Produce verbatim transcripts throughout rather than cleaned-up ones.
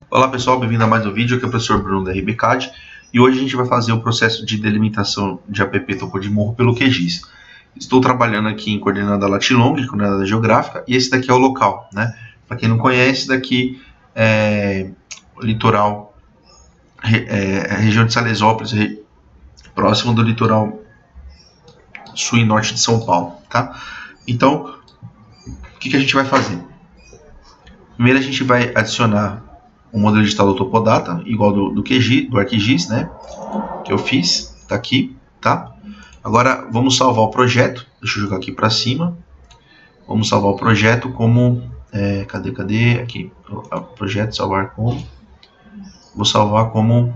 Olá pessoal, bem-vindo a mais um vídeo. Aqui é o professor Bruno da R B C A D e hoje a gente vai fazer o processo de delimitação de app topo de morro pelo Q G I S. Estou trabalhando aqui em coordenada lat-long, coordenada geográfica, e esse daqui é o local, né? Para quem não conhece, daqui é o litoral, é, a região de Salesópolis, próximo do litoral sul e norte de São Paulo, tá? Então, o que, que a gente vai fazer? Primeiro a gente vai adicionar um modelo digital do Topodata, igual do, do Q G I S, do ArcGIS, né? Que eu fiz, tá aqui, tá? Agora vamos salvar o projeto. Deixa eu jogar aqui para cima. Vamos salvar o projeto como, é, cadê, cadê? Aqui, o projeto salvar como. Vou salvar como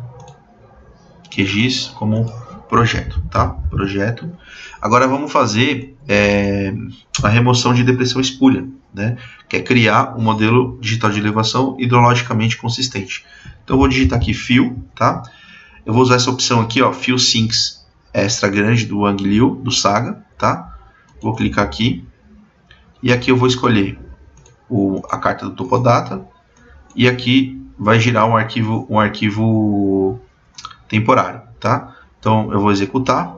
Q G I S, como projeto, tá? Projeto. Agora vamos fazer é, a remoção de depressão espúria, né? Que é criar um modelo digital de elevação hidrologicamente consistente. Então eu vou digitar aqui Fill, tá? Eu vou usar essa opção aqui, ó, Fill Sinks extra grande do Angliu, do Saga, tá? Vou clicar aqui e aqui eu vou escolher o, a carta do Topodata e aqui vai girar um arquivo, um arquivo temporário, tá? Então eu vou executar.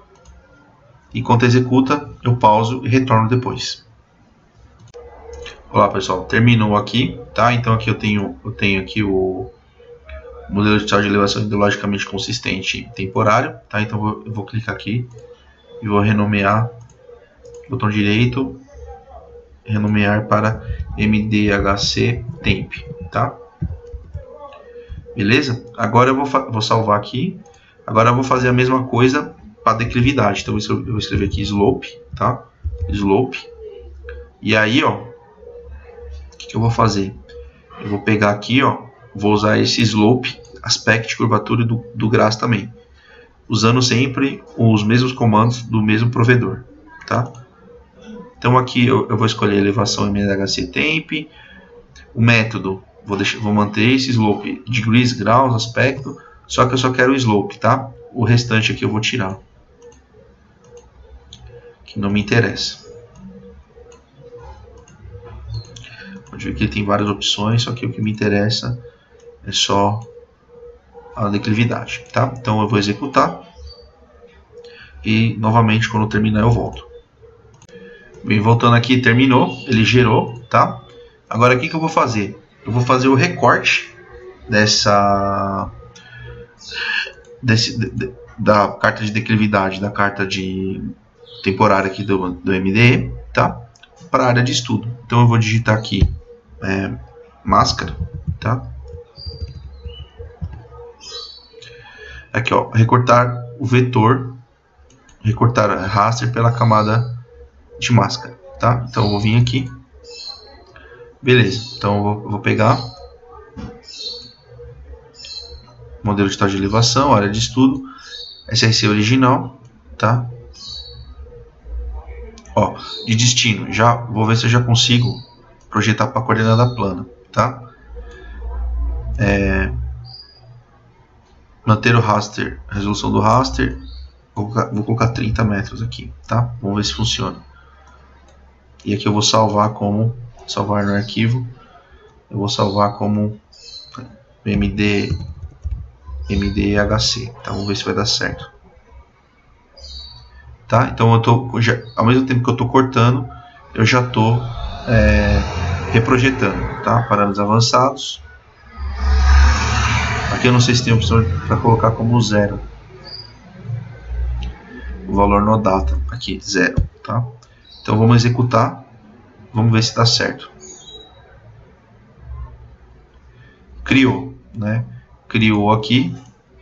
E enquanto executa, eu pauso e retorno depois. Olá pessoal, terminou aqui, tá? Então aqui eu tenho, eu tenho aqui o modelo digital de elevação hidrologicamente consistente temporário, tá? Então eu vou, eu vou clicar aqui e vou renomear, botão direito, renomear para M D H C Temp, tá? Beleza? Agora eu vou, vou salvar aqui. Agora eu vou fazer a mesma coisa para declividade. Então eu vou escrever aqui slope, tá? Slope. E aí, ó, o que, que eu vou fazer? Eu vou pegar aqui, ó, vou usar esse slope, aspect, curvatura do, do Graz também, usando sempre os mesmos comandos do mesmo provedor, tá? Então aqui eu, eu vou escolher elevação M D H C Temp, o método, vou, deixar, vou manter esse slope, degrees, graus, aspecto, só que eu só quero o slope, tá? O restante aqui eu vou tirar, que não me interessa. Pode ver que ele tem várias opções, só que o que me interessa é só a declividade, tá? Então eu vou executar e novamente quando terminar eu volto. Bem, voltando aqui, terminou, ele gerou, tá? Agora o que, que eu vou fazer? Eu vou fazer o recorte dessa desse, de, da carta de declividade, da carta de temporária aqui do, do M D E, tá? Para a área de estudo. Então eu vou digitar aqui é, máscara, tá? Aqui, ó, recortar o vetor, recortar raster pela camada de máscara, tá? Então eu vou vir aqui, beleza? Então eu vou, eu vou pegar modelo digital de elevação, área de estudo, S R C original, tá? Ó, de destino, já vou ver se eu já consigo projetar para coordenada plana, tá? É, manter o raster, resolução do raster, vou colocar, vou colocar trinta metros aqui, tá? Vamos ver se funciona. E aqui eu vou salvar como, salvar no arquivo, eu vou salvar como M D, M D H C, tá? Vamos ver se vai dar certo. Tá? Então eu tô, já, ao mesmo tempo que eu estou cortando, eu já estou é, reprojetando, tá? Parâmetros avançados. Aqui eu não sei se tem opção para colocar como zero. O valor no data, aqui, zero, tá? Então vamos executar, vamos ver se dá certo. Criou, né? Criou aqui.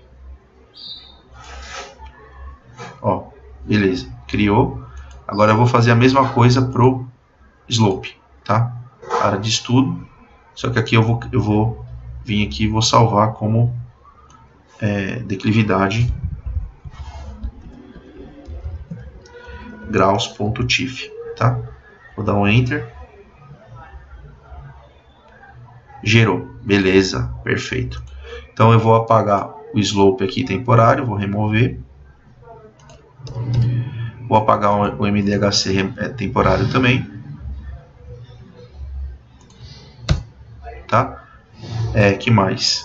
Ó, beleza, criou. Agora eu vou fazer a mesma coisa pro slope, tá? Área de estudo. Só que aqui eu vou, eu vou vir aqui e vou salvar como é, declividade graus.tif, tá? Vou dar um enter. Gerou, beleza, perfeito. Então eu vou apagar o slope aqui temporário, vou remover. Vou apagar o M D H C temporário também, tá? É, que mais?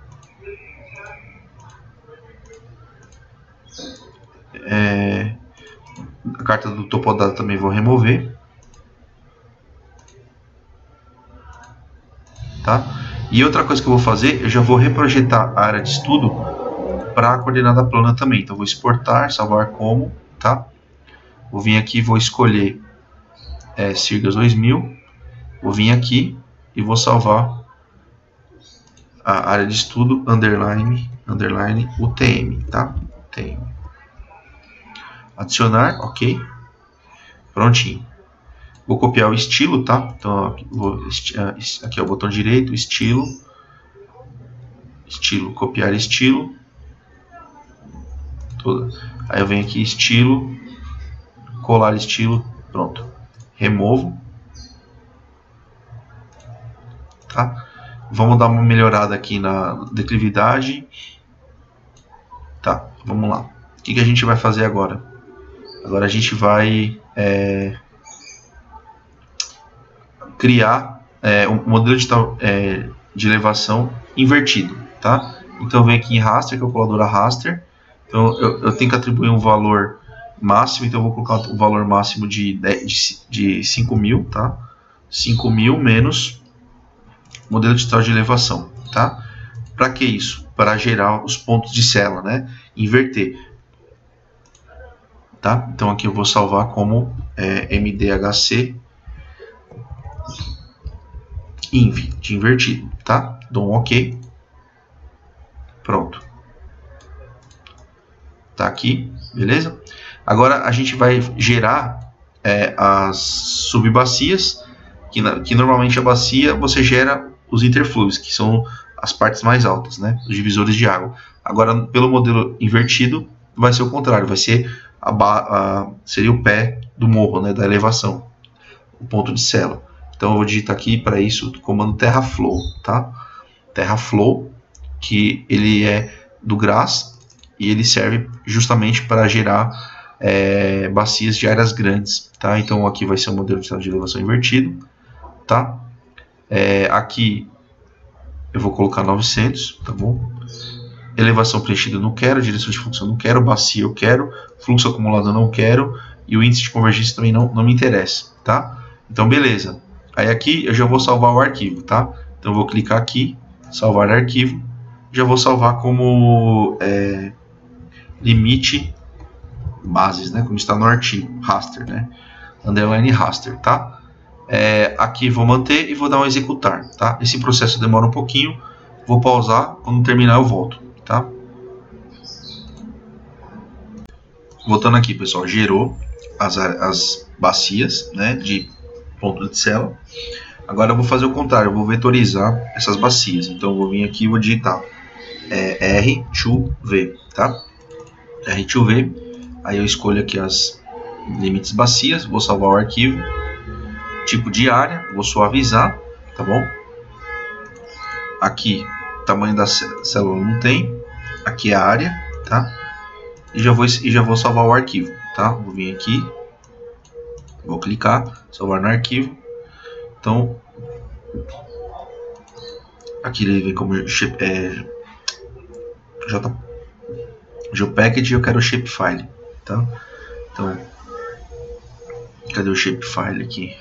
É, a carta do topodata também vou remover. Tá? E outra coisa que eu vou fazer, eu já vou reprojetar a área de estudo para a coordenada plana também. Então vou exportar, salvar como, tá? Vou vir aqui, vou escolher é, Sirgas dois mil, vou vir aqui e vou salvar a área de estudo underline, underline U T M, tá? U T M. Adicionar, ok. Prontinho. Vou copiar o estilo, tá? Então aqui, vou, aqui é o botão direito, estilo, estilo, copiar estilo. Toda. Aí eu venho aqui, estilo, colar estilo, pronto. Removo. Tá? Vamos dar uma melhorada aqui na declividade. Tá, vamos lá. O que, que a gente vai fazer agora? Agora a gente vai é, criar é, um modelo de, é, de elevação invertido, tá? Então eu venho aqui em raster, calculadora raster. Então eu, eu tenho que atribuir um valor máximo, então eu vou colocar o valor máximo de, de, de cinco mil, tá? cinco mil menos modelo digital de elevação, tá? Para que isso? Para gerar os pontos de célula, né? Inverter. Tá? Então aqui eu vou salvar como é, M D H C inv, de invertido, tá? Dou um OK. Pronto. Tá aqui, beleza? Agora a gente vai gerar é, as subbacias, que, na, que normalmente a bacia você gera os interfluves, que são as partes mais altas, né? Os divisores de água. Agora, pelo modelo invertido, vai ser o contrário, vai ser a, a, seria o pé do morro, né? Da elevação, o ponto de célula. Então eu vou digitar aqui para isso o comando TerraFlow, tá? TerraFlow, que ele é do Grass e ele serve justamente para gerar é, bacias de áreas grandes, tá? Então aqui vai ser o modelo de elevação invertido, tá? É, aqui eu vou colocar novecentos, tá bom? Elevação preenchida eu não quero, direção de fluxo eu não quero, bacia eu quero, fluxo acumulado eu não quero e o índice de convergência também não, não me interessa, tá? Então beleza. Aí aqui eu já vou salvar o arquivo, tá? Então eu vou clicar aqui, salvar arquivo, já vou salvar como é, limite bases, né? Como está no artigo, raster, né? Underline raster, tá? É, aqui vou manter e vou dar um executar, tá? Esse processo demora um pouquinho, vou pausar, quando terminar eu volto, tá? Voltando aqui, pessoal, gerou as, as bacias, né, de ponto de célula. Agora eu vou fazer o contrário, eu vou vetorizar essas bacias. Então eu vou vir aqui e vou digitar é, R dois V, tá? R dois V, aí eu escolho aqui as limites bacias, vou salvar o arquivo. Tipo de área, vou suavizar, tá bom? Aqui, tamanho da célula não tem. Aqui é a área, tá? E já vou, e já vou salvar o arquivo, tá? Vou vir aqui, vou clicar, salvar no arquivo. Então, aqui ele vem como é, J, JPEG e eu quero o shapefile, tá? Então, cadê o shapefile aqui?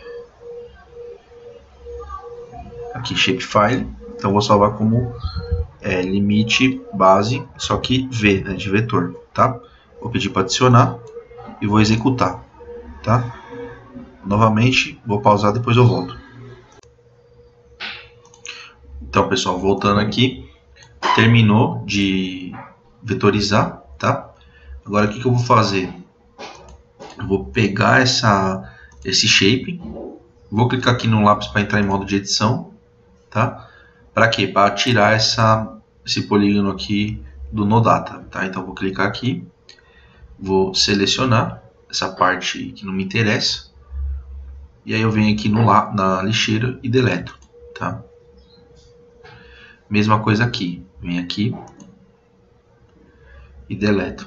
Aqui shapefile, então vou salvar como é, limite base, só que V, né, de vetor, tá? Vou pedir para adicionar e vou executar, tá? Novamente, vou pausar, depois eu volto. Então, pessoal, voltando aqui, terminou de vetorizar, tá? Agora, o que, que eu vou fazer? Eu vou pegar essa, esse shape, vou clicar aqui no lápis para entrar em modo de edição, tá? Para quê? Para tirar essa, esse polígono aqui do Nodata, tá? Então vou clicar aqui, vou selecionar essa parte que não me interessa e aí eu venho aqui no, na lixeira e deleto, tá? Mesma coisa aqui, venho aqui e deleto.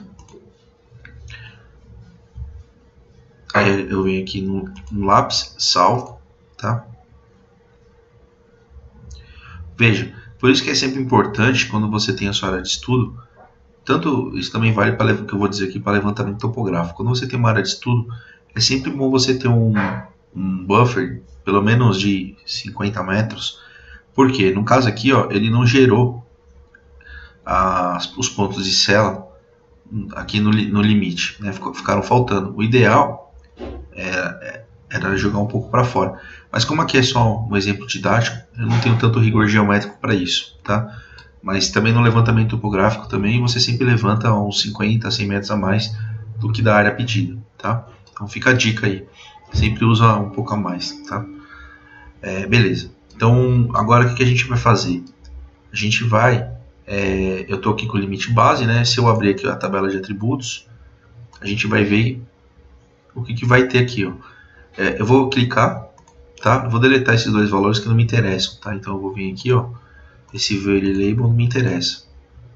Aí eu venho aqui no, no lápis, salvo, tá? Veja, Por isso que é sempre importante, quando você tem a sua área de estudo, tanto isso também vale para o que eu vou dizer aqui para levantamento topográfico. Quando você tem uma área de estudo, é sempre bom você ter um, um buffer, pelo menos de cinquenta metros, porque no caso aqui, ó, ele não gerou as, os pontos de sela aqui no, no limite, né? Ficaram faltando. O ideal era, era jogar um pouco para fora, mas como aqui é só um exemplo didático, eu não tenho tanto rigor geométrico para isso, tá? Mas também no levantamento topográfico também você sempre levanta uns cinquenta, cem metros a mais do que da área pedida, tá? Então fica a dica aí, sempre usa um pouco a mais, tá? É, beleza. Então agora o que a gente vai fazer? A gente vai, é, eu estou aqui com o limite base, né? Se eu abrir aqui a tabela de atributos, a gente vai ver o que, que vai ter aqui, ó. É, eu vou clicar, tá? Eu vou deletar esses dois valores que não me interessam, tá? Então eu vou vir aqui, ó. Esse Very Label não me interessa.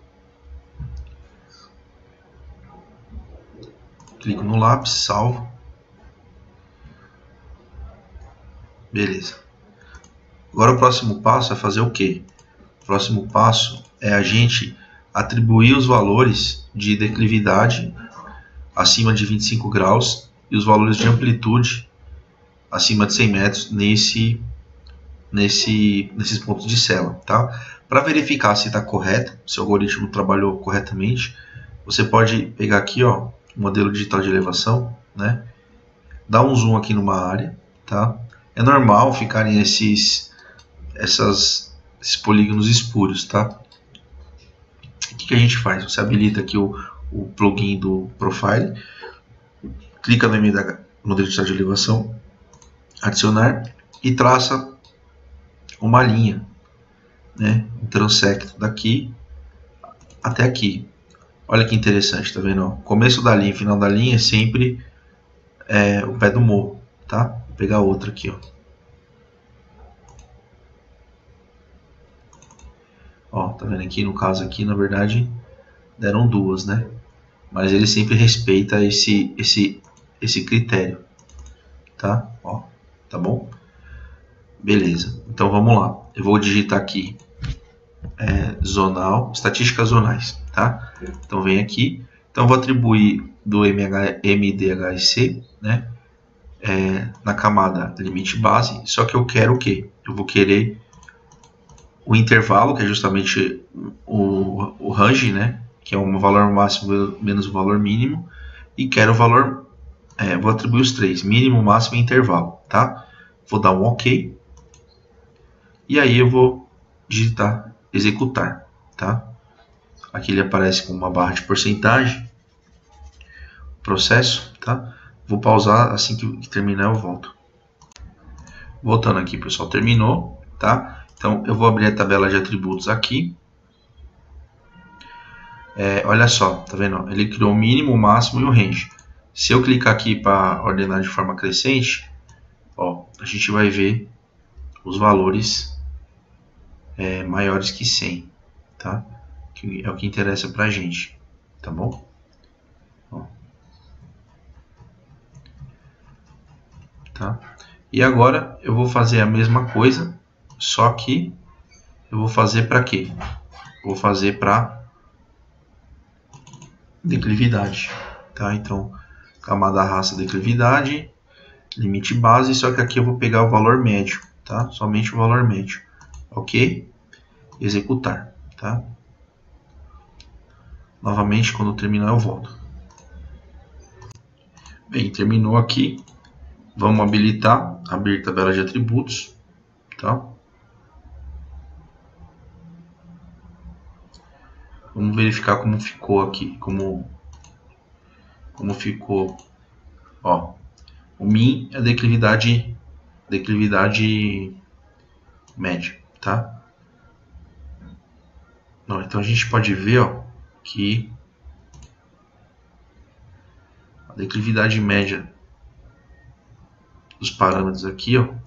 Clico no lápis, salvo. Beleza. Agora o próximo passo é fazer o quê? O próximo passo é a gente atribuir os valores de declividade acima de vinte e cinco graus e os valores de amplitude acima de cem metros nesse, nesse, nesses pontos de sela, tá? Para verificar se está correto, se o algoritmo trabalhou corretamente, você pode pegar aqui, ó, o modelo digital de elevação, né? Dar um zoom aqui numa área, tá? É normal ficarem esses, essas, esses polígonos escuros, tá? O que, que a gente faz? Você habilita aqui o, o plugin do Profile, clica no M D H, modelo digital de elevação, adicionar e traça uma linha, né? Um transecto daqui até aqui. Olha que interessante, tá vendo? O começo da linha e final da linha é sempre é, o pé do morro, tá? Vou pegar outra aqui, ó. Ó, tá vendo aqui? No caso aqui, na verdade, deram duas, né? Mas ele sempre respeita esse, esse, esse critério, tá? Ó, tá bom? Beleza. Então vamos lá. Eu vou digitar aqui é, zonal, estatísticas zonais, tá? Então vem aqui. Então vou atribuir do M D H C, né? É, na camada limite base. Só que eu quero o quê? Eu vou querer o intervalo, que é justamente o, o range, né? Que é o valor máximo menos o valor mínimo. E quero o valor, é, vou atribuir os três, mínimo, máximo e intervalo, tá? Vou dar um OK. E aí eu vou digitar executar, tá? Aqui ele aparece com uma barra de porcentagem, processo, tá? Vou pausar, assim que, que terminar eu volto. Voltando aqui, pessoal, terminou, tá? Então eu vou abrir a tabela de atributos aqui. É, olha só, tá vendo? Ele criou o mínimo, o máximo e o range. Se eu clicar aqui para ordenar de forma crescente, ó, a gente vai ver os valores é, maiores que cem, tá? Que é o que interessa pra gente, tá bom? Ó. Tá? E agora eu vou fazer a mesma coisa, só que eu vou fazer para quê? Vou fazer para declividade, tá? Então, camada raça declividade, limite base, só que aqui eu vou pegar o valor médio, tá? Somente o valor médio. OK? Executar, tá? Novamente, quando terminar eu volto. Bem, terminou aqui. Vamos habilitar, abrir tabela de atributos, tá? Vamos verificar como ficou aqui, como, como ficou, ó. O min é a declividade, declividade média, tá? Não, então a gente pode ver, ó, que a declividade média dos parâmetros aqui, ó,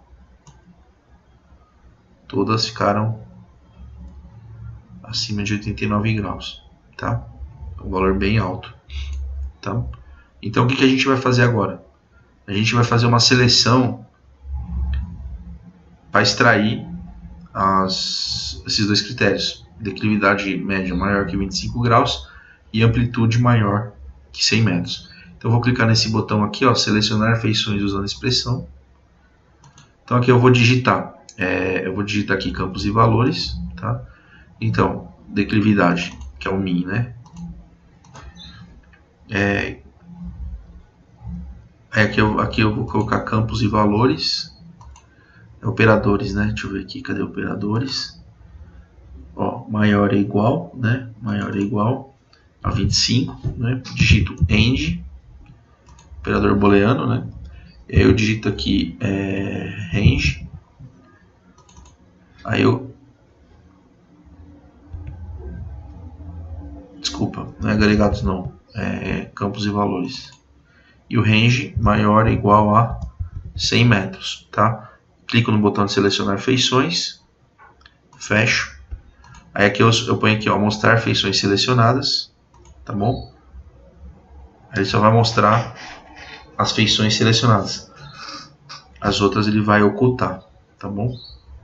todas ficaram acima de oitenta e nove graus, tá? Um valor bem alto, tá? Então o que, que a gente vai fazer agora? A gente vai fazer uma seleção para extrair as, esses dois critérios, declividade média maior que vinte e cinco graus e amplitude maior que cem metros. Então eu vou clicar nesse botão aqui, ó, selecionar feições usando expressão. Então aqui eu vou digitar, é, eu vou digitar aqui campos e valores, tá? Então, declividade, que é o min, né? É, aqui, eu, aqui eu vou colocar campos e valores, operadores, né? Deixa eu ver aqui, cadê operadores? Ó, maior é igual, né? Maior é igual a vinte e cinco, né? Digito end, operador booleano, né? E aí eu digito aqui é, range, aí eu, desculpa, não é agregados não, é campos e valores. E o range maior é igual a cem metros, tá? Clico no botão de selecionar feições, fecho. Aí aqui eu, eu ponho aqui, ó, mostrar feições selecionadas, tá bom? Aí ele só vai mostrar as feições selecionadas. As outras ele vai ocultar, tá bom?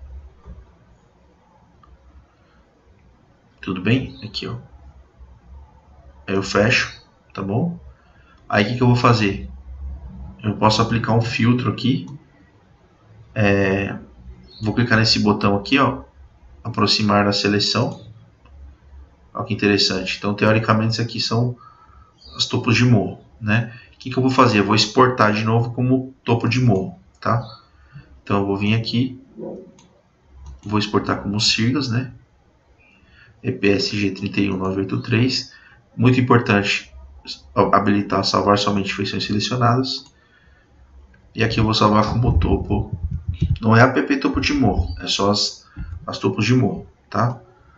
Tudo bem? Aqui, ó. Aí eu fecho, tá bom? Aí o que, que eu vou fazer? Eu posso aplicar um filtro aqui. É, vou clicar nesse botão aqui, ó, aproximar da seleção. Olha que interessante. Então, teoricamente, isso aqui são os topos de morro, né? O que, que eu vou fazer? Eu vou exportar de novo como topo de morro, tá? Então, eu vou vir aqui, vou exportar como sirgas, né? E P S G três um nove oito três. Muito importante habilitar salvar somente feições selecionadas. E aqui eu vou salvar como topo. Não é app topo de morro, é só as, as topos de morro, tá?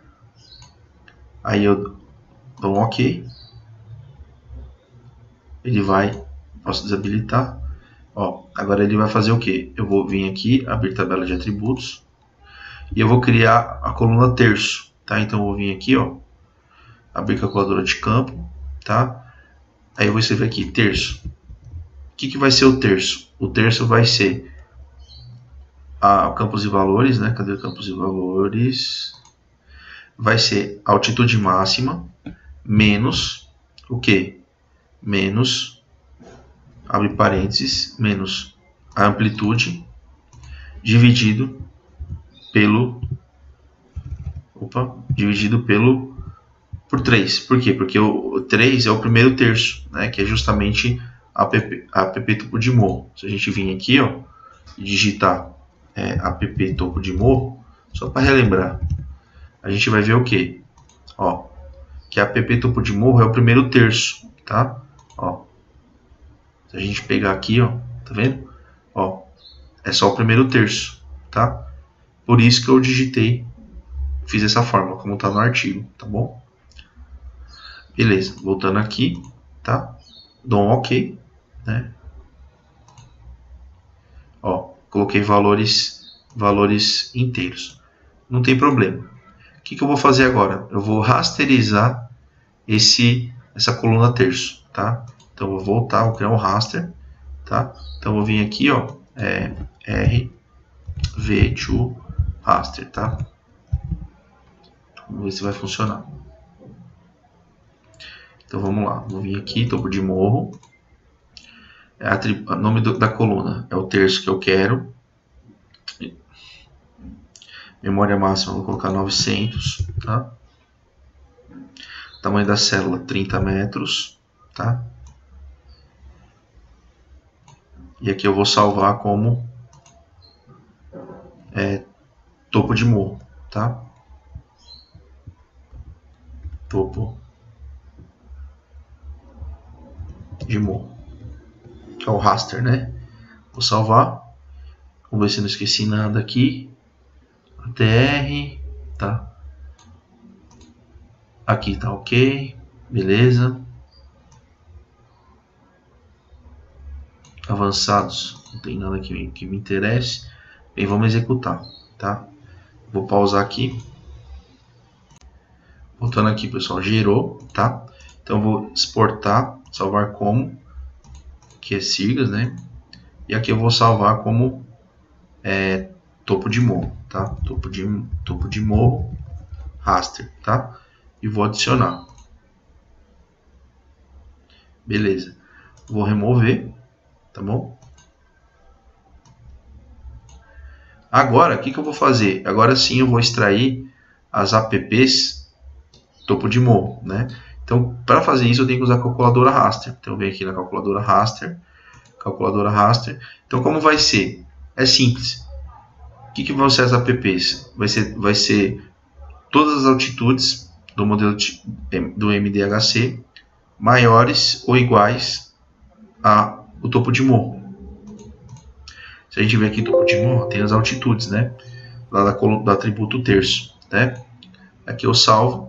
Aí eu dou um OK. Ele vai, posso desabilitar. Ó, agora ele vai fazer o que? Eu vou vir aqui, abrir tabela de atributos. E eu vou criar a coluna terço, tá? Então eu vou vir aqui, ó, abrir calculadora de campo, tá? Aí eu vou escrever aqui, terço. O que, que vai ser o terço? O terço vai ser a campos e valores, né? Cadê campos e valores? Vai ser a altitude máxima menos o que? Menos, abre parênteses, menos a amplitude dividido pelo, opa, dividido pelo, por três. Por quê? Porque o três é o primeiro terço, né? Que é justamente a app, a app topo de morro. Se a gente vir aqui, ó, e digitar é, app topo de morro, só para relembrar, a gente vai ver o que? Ó, que a app topo de morro é o primeiro terço, tá? Ó, se a gente pegar aqui, ó, tá vendo? Ó, é só o primeiro terço, tá? Por isso que eu digitei, fiz essa fórmula, como tá no artigo, tá bom? Beleza, voltando aqui, tá? Dou um OK, né? Ó, coloquei valores, valores inteiros. Não tem problema. O que, que eu vou fazer agora? Eu vou rasterizar esse, essa coluna terço, tá? Então eu vou voltar, vou criar um raster, tá? Então eu vou vir aqui, ó, é, R V dois raster, tá? Vamos ver se vai funcionar. Então vamos lá, vou vir aqui, topo de morro. É o nome do, da coluna é o terço que eu quero. Memória máxima, vou colocar novecentos, tá? Tamanho da célula, trinta metros, tá? E aqui eu vou salvar como é, topo de morro, tá? Topo de morro, que é o raster, né? Vou salvar. Vamos ver se eu não esqueci nada aqui. A T R, tá? Aqui tá OK, beleza. Avançados, não tem nada que, que me interesse. Bem, vamos executar, tá? Vou pausar aqui. Voltando aqui, pessoal, gerou, tá? Então vou exportar, salvar como, que é sirgas, né? E aqui eu vou salvar como é, topo de morro, tá? Topo de, topo de morro, raster, tá? E vou adicionar. Beleza. Vou remover, tá bom? Agora, o que, que eu vou fazer? Agora sim eu vou extrair as apps topo de morro, né? Então, para fazer isso, eu tenho que usar a calculadora raster. Então, eu venho aqui na calculadora raster, calculadora raster. Então, como vai ser? É simples. O que, que vão ser as apps? Vai ser, vai ser todas as altitudes do modelo do M D H C maiores ou iguais ao topo de morro. Se a gente ver aqui topo de morro, tem as altitudes, né? Lá da, do atributo terço, né? Aqui eu salvo.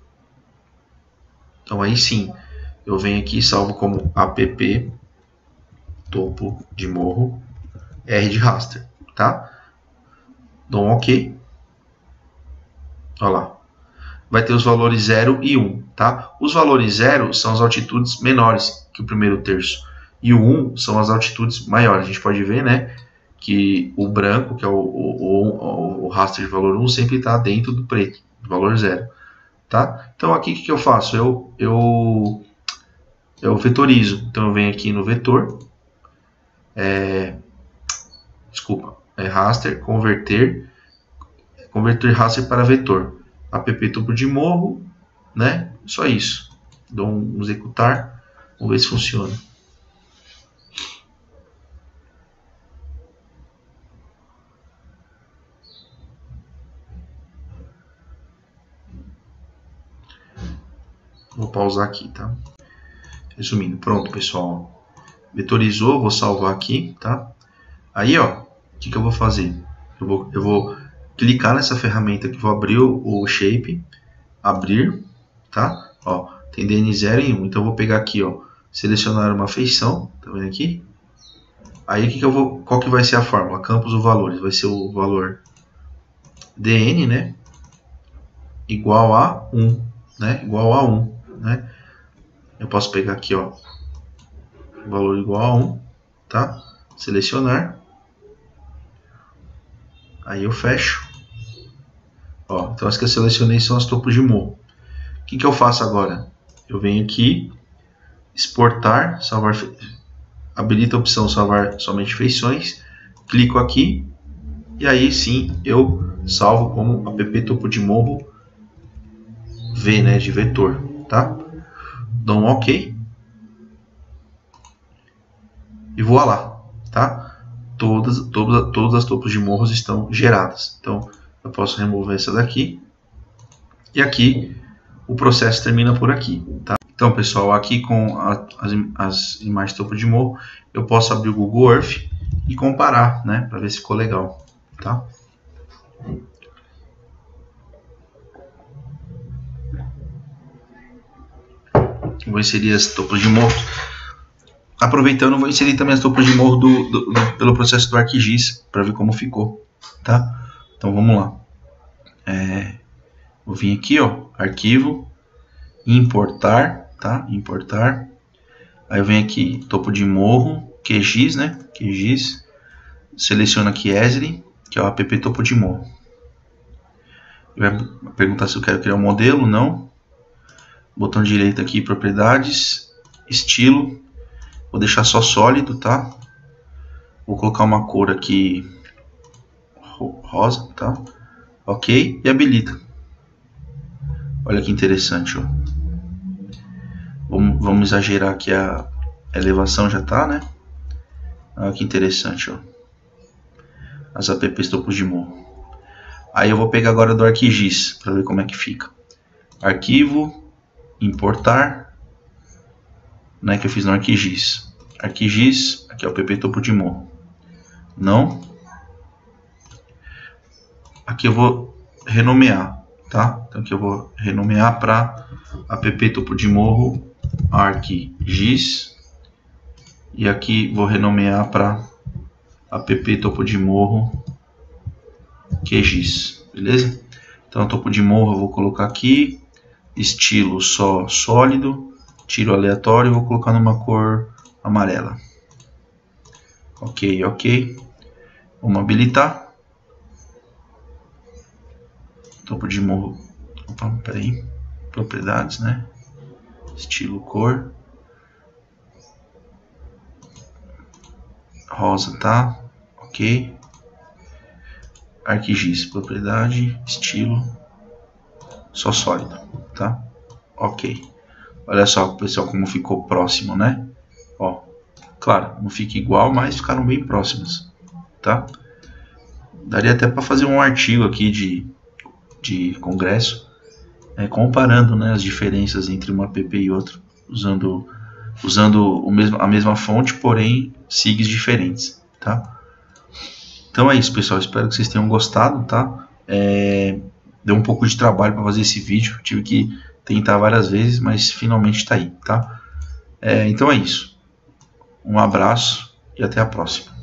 Então aí sim, eu venho aqui e salvo como app topo de morro R de raster, tá? Dou um OK. Olha lá. Vai ter os valores zero e um, tá? Os valores zero são as altitudes menores que o primeiro terço. E o um são as altitudes maiores. A gente pode ver, né, que o branco, que é o, o, o, o raster de valor um, sempre está dentro do preto, do valor zero. Tá? Então aqui o que, que eu faço? Eu, eu, eu vetorizo. Então eu venho aqui no vetor. É, desculpa. É raster, converter. Converter raster para vetor. App topo de morro, né? Só isso. Dou um executar. Vamos ver se funciona. Vou pausar aqui, tá? Resumindo, pronto, pessoal. Vetorizou, vou salvar aqui, tá? Aí, ó, o que, que eu vou fazer? Eu vou, eu vou clicar nessa ferramenta que vou abrir o, o shape, abrir, tá? Ó, tem D N zero e um, então eu vou pegar aqui, ó, selecionar uma feição, tá vendo aqui? Aí, que que eu vou, qual que vai ser a fórmula? Campos ou valores? Vai ser o valor D N, né? Igual a um, né? Igual a um, né? Eu posso pegar aqui, ó, valor igual a um, tá? Selecionar. Aí eu fecho. Ó, então as que eu selecionei são as topos de morro. O que, que eu faço agora? Eu venho aqui, exportar, salvar, habilita a opção salvar somente feições, clico aqui e aí sim eu salvo como app topo de morro V, né, de vetor, tá? Dou um OK e voa lá, tá? Todas, todas, todas as topos de morros estão geradas. Então eu posso remover essa daqui e aqui o processo termina por aqui, tá? Então, pessoal, aqui com a, as, as imagens topo de morro, eu posso abrir o Google Earth e comparar, né, para ver se ficou legal, tá? Vou inserir as topos de morro. Aproveitando, vou inserir também as topos de morro do, do, do, pelo processo do ArcGIS, para ver como ficou, tá? Então, vamos lá. É, vou vir aqui, ó, arquivo, importar, tá? Importar. Aí eu venho aqui, topo de morro, Q G I S, né? Q G I S. Seleciono aqui Esri, que é o app topo de morro. Ele vai perguntar se eu quero criar um modelo, não. Botão direito aqui, propriedades, estilo. Vou deixar só sólido, tá? Vou colocar uma cor aqui rosa, tá? Ok, e habilita. Olha que interessante, ó. Vamos, vamos exagerar aqui a elevação, já tá, né? Olha que interessante, ó. As apps topos de morro. Aí eu vou pegar agora do ArcGIS para ver como é que fica. Arquivo, importar, né, que eu fiz no ArcGIS. ArcGIS, aqui é o app topo de morro. Não. Aqui eu vou renomear, tá? Então aqui eu vou renomear para app topo de morro ArcGIS. E aqui vou renomear para app topo de morro Q G I S, beleza? Então topo de morro eu vou colocar aqui, estilo só sólido, tiro aleatório e vou colocar numa cor amarela. Ok, ok. Vamos habilitar. topo de morro. Opa, peraí. Propriedades, né? Estilo, cor. Rosa, tá? Ok. ArcGIS, propriedade, estilo, só sólido, tá? Ok. Olha só, pessoal, como ficou próximo, né? Ó, claro, não fica igual, mas ficaram bem próximos, tá? Daria até para fazer um artigo aqui de, de congresso, é, comparando, né, as diferenças entre uma app e outra, usando, usando o mesmo, a mesma fonte, porém S I Gs diferentes, tá? Então é isso, pessoal, espero que vocês tenham gostado, tá? É, deu um pouco de trabalho para fazer esse vídeo, tive que tentar várias vezes, mas finalmente está aí, tá? É, então é isso. Um abraço e até a próxima.